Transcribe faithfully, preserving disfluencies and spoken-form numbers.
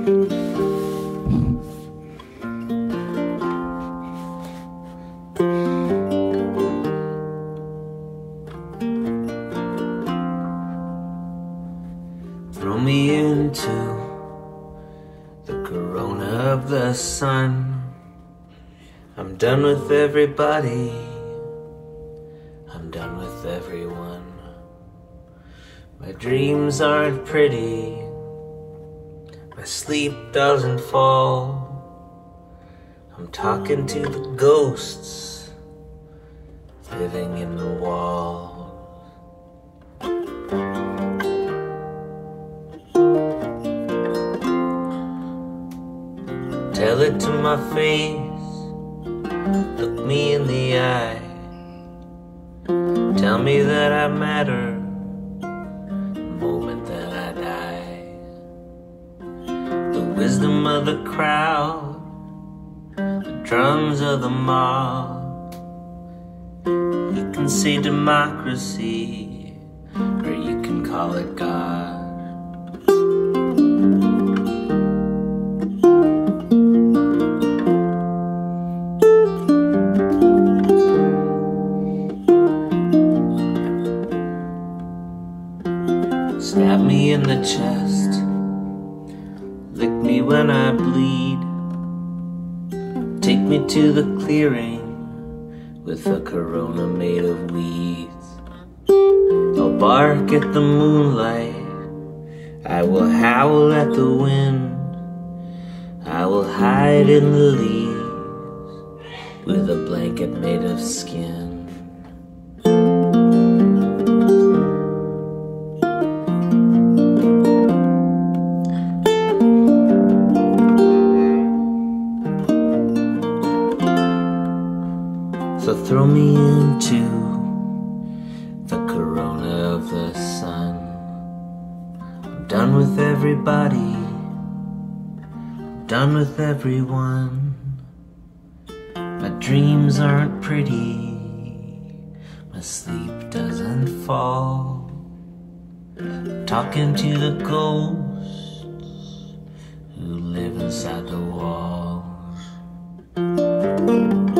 Throw me into the corona of the sun. I'm done with everybody, I'm done with everyone. My dreams aren't pretty, my sleep doesn't fall. I'm talking to the ghosts living in the walls. Tell it to my face, look me in the eye. Tell me that I matter the moment that I die. The wisdom of the crowd, the drums of the mob. You can say democracy, or you can call it God. Stab me in the chest, lick me when I bleed. Take me to the clearing with a corona made of weeds. I'll bark at the moonlight, I will howl at the wind. I will hide in the leaves with a blanket made of skin. So throw me into the corona of the sun. I'm done with everybody, I'm done with everyone. My dreams aren't pretty, my sleep doesn't fall. I'm talking to the ghosts who live inside the walls.